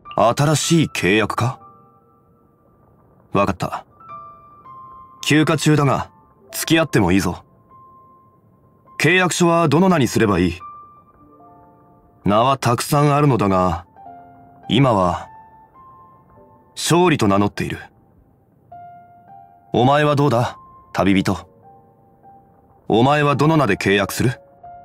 新しい契約か？わかった。休暇中だが、付き合ってもいいぞ。契約書はどの名にすればいい？名はたくさんあるのだが、今は、勝利と名乗っている。お前はどうだ、旅人。お前はどの名で契約する？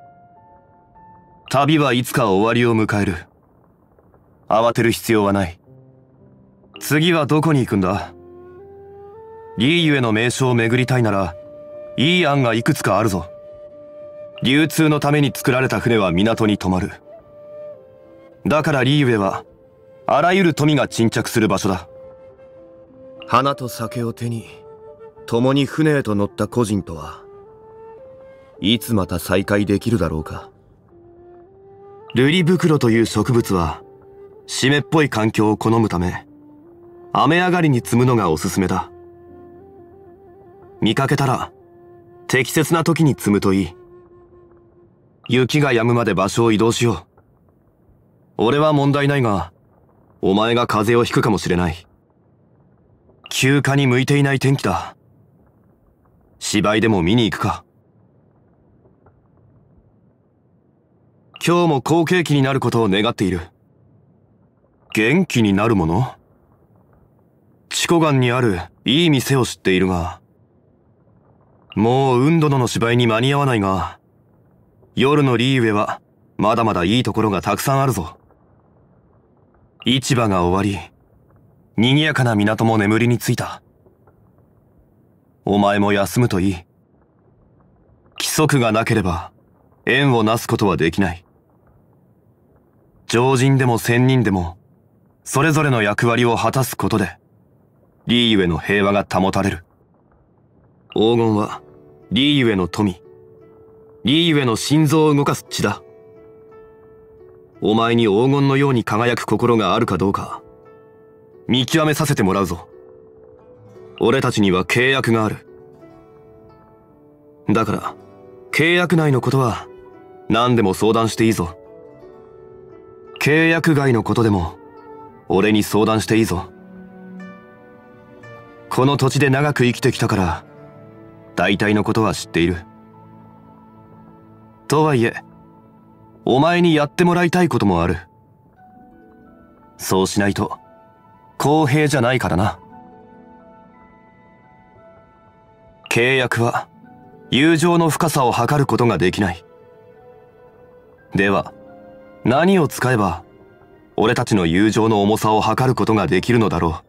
旅はいつか終わりを迎える。慌てる必要はない。次はどこに行くんだ？リーユへの名所を巡りたいなら、いい案がいくつかあるぞ。流通のために作られた船は港に止まる。だからリーユへは、あらゆる富が沈着する場所だ。 花と酒を手に、共に船へと乗った個人とは、いつまた再会できるだろうか。 ルリブクロという植物は、湿っぽい環境を好むため、雨上がりに摘むのがおすすめだ。見かけたら、適切な時に摘むといい。雪が止むまで場所を移動しよう。俺は問題ないが、お前が風邪をひくかもしれない。休暇に向いていない天気だ。芝居でも見に行くか。今日も好景気になることを願っている。元気になるもの？チコガンにあるいい店を知っているが、もうウンドノの芝居に間に合わないが、夜のリーウェはまだまだいいところがたくさんあるぞ。市場が終わり、賑やかな港も眠りについた。お前も休むといい。規則がなければ縁をなすことはできない。常人でも仙人でも、それぞれの役割を果たすことで、リーユへの平和が保たれる。黄金は、リーユへの富、リーユへの心臓を動かす血だ。お前に黄金のように輝く心があるかどうか、見極めさせてもらうぞ。俺たちには契約がある。だから、契約内のことは、何でも相談していいぞ。契約外のことでも、俺に相談していいぞ。この土地で長く生きてきたから、大体のことは知っている。とはいえ、お前にやってもらいたいこともある。そうしないと、公平じゃないからな。契約は、友情の深さを測ることができない。では、何を使えば、俺たちの友情の重さを測ることができるのだろう。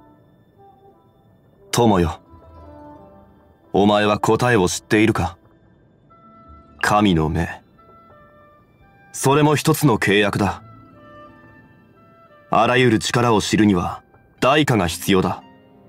友よ。お前は答えを知っているか？神の目。それも一つの契約だ。あらゆる力を知るには代価が必要だ。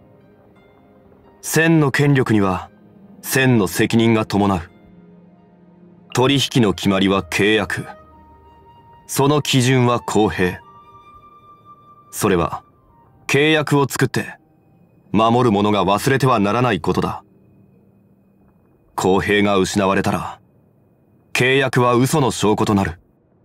千の権力には千の責任が伴う。取引の決まりは契約。その基準は公平。それは契約を作って守る者が忘れてはならないことだ。公平が失われたら契約は嘘の証拠となる。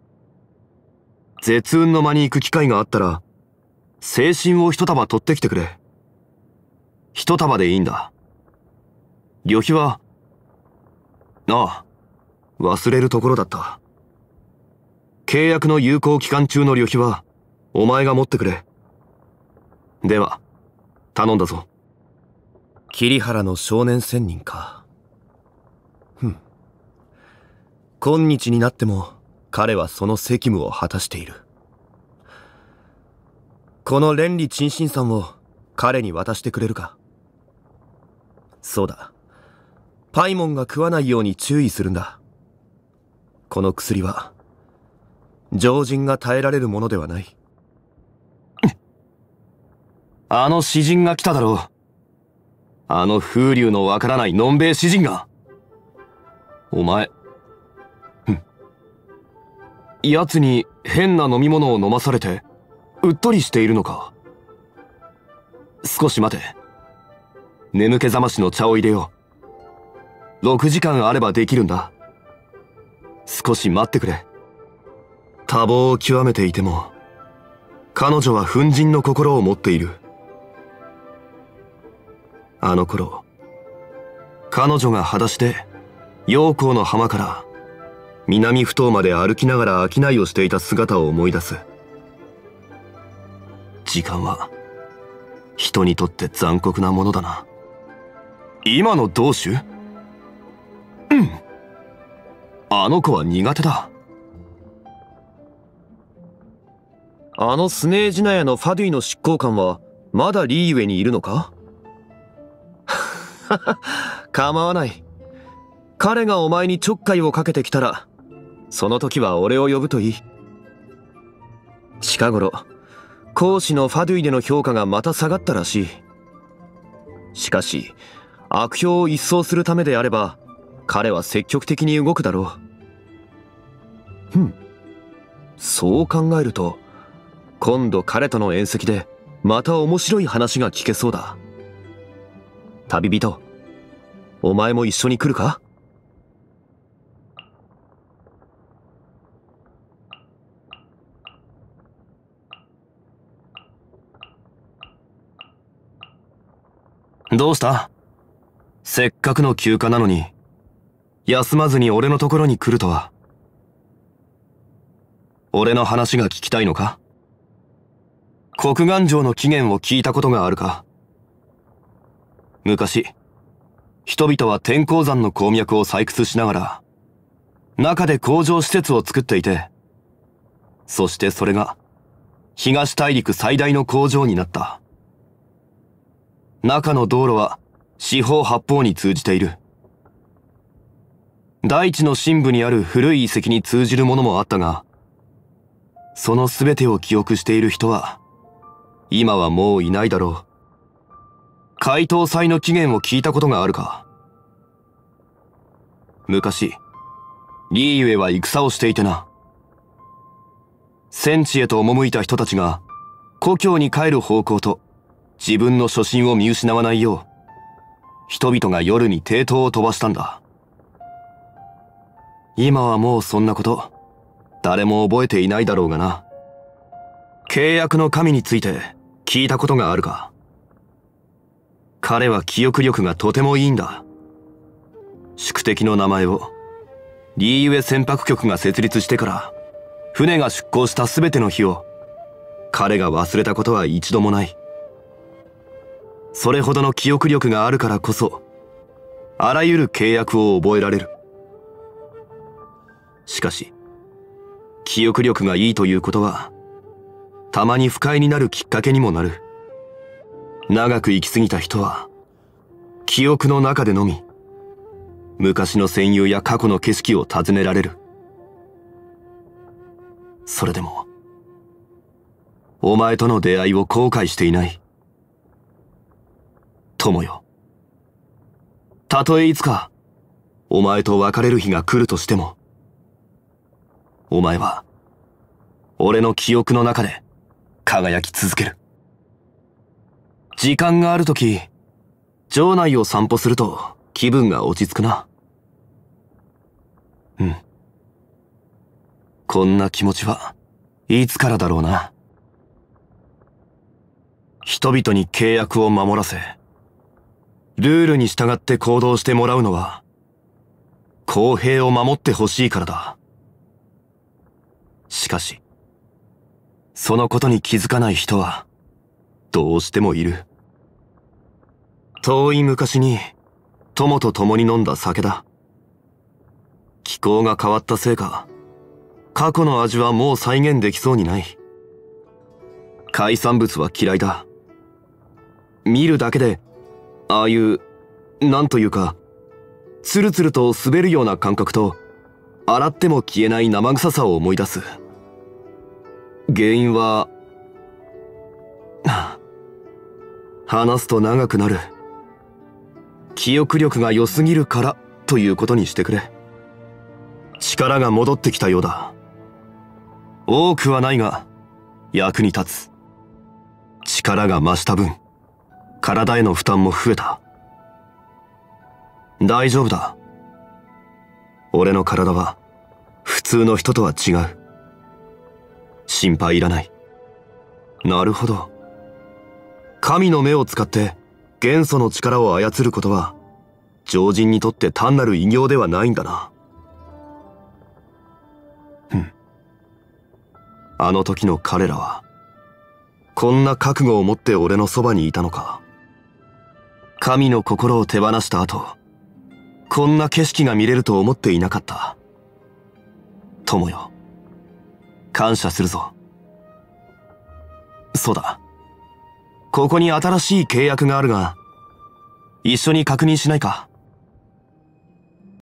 絶運の間に行く機会があったら精神を一束取ってきてくれ。一束でいいんだ。旅費は、ああ、忘れるところだった。契約の有効期間中の旅費は、お前が持ってくれ。では、頼んだぞ。 桐原の少年仙人か。今日になっても、彼はその責務を果たしている。この連理鎮心散を彼に渡してくれるか。そうだ。パイモンが食わないように注意するんだ。この薬は、常人が耐えられるものではない。 あの詩人が来ただろう。あの風流のわからないのんべえ詩人が。お前、奴に変な飲み物を飲まされて、うっとりしているのか。少し待て。眠気覚ましの茶を入れよう。6時間あればできるんだ。少し待ってくれ。多忙を極めていても、 彼女は奮迅の心を持っている。あの頃、彼女が裸足で陽光の浜から南埠頭まで歩きながら商いをしていた姿を思い出す。時間は人にとって残酷なものだな。今の道主？あの子は苦手だ。 あのスネージナヤのファデュイの執行官はまだリーウェにいるのか？構わない。彼がお前にちょっかいをかけてきたら、その時は俺を呼ぶといい。近頃、公使のファデュイでの評価がまた下がったらしい。しかし、悪評を一掃するためであれば、彼は積極的に動くだろう。そう考えると、今度彼との宴席でまた面白い話が聞けそうだ。旅人、お前も一緒に来るか？ どうした？せっかくの休暇なのに、休まずに俺のところに来るとは。俺の話が聞きたいのか？国願城の起源を聞いたことがあるか？昔、人々は天候山の鉱脈を採掘しながら、中で工場施設を作っていて、そしてそれが、東大陸最大の工場になった。中の道路は四方八方に通じている。大地の深部にある古い遺跡に通じるものもあったが、その全てを記憶している人は、今はもういないだろう。解凍祭の起源を聞いたことがあるか？昔、リーユエは戦をしていてな。戦地へと赴いた人たちが、故郷に帰る方向と、自分の初心を見失わないよう、人々が夜に抵当を飛ばしたんだ。今はもうそんなこと、誰も覚えていないだろうがな。契約の神について聞いたことがあるか？彼は記憶力がとてもいいんだ。宿敵の名前を、リーユエ船舶局が設立してから、船が出港したすべての日を、彼が忘れたことは一度もない。それほどの記憶力があるからこそ、あらゆる契約を覚えられる。しかし、記憶力がいいということは、たまに不快になるきっかけにもなる。長く生き過ぎた人は、記憶の中でのみ、昔の戦友や過去の景色を尋ねられる。それでも、お前との出会いを後悔していない。友よ。たとえいつか、お前と別れる日が来るとしても、お前は、俺の記憶の中で、輝き続ける。時間があるとき、城内を散歩すると気分が落ち着くな。こんな気持ちはいつからだろうな。人々に契約を守らせ、ルールに従って行動してもらうのは、公平を守ってほしいからだ。しかし、そのことに気づかない人は、どうしてもいる。遠い昔に、友と共に飲んだ酒だ。気候が変わったせいか、過去の味はもう再現できそうにない。海産物は嫌いだ。見るだけで、ああいう、なんというか、つるつると滑るような感覚と、洗っても消えない生臭さを思い出す。原因は、話すと長くなる。記憶力が良すぎるからということにしてくれ。力が戻ってきたようだ。多くはないが、役に立つ。力が増した分、体への負担も増えた。大丈夫だ。俺の体は、普通の人とは違う。心配いらない。 なるほど。神の目を使って元素の力を操ることは常人にとって単なる偉業ではないんだな。あの時の彼らはこんな覚悟を持って俺のそばにいたのか。神の心を手放した後、こんな景色が見れると思っていなかった。友よ、感謝するぞ。そうだ、ここに新しい契約があるが、一緒に確認しないか。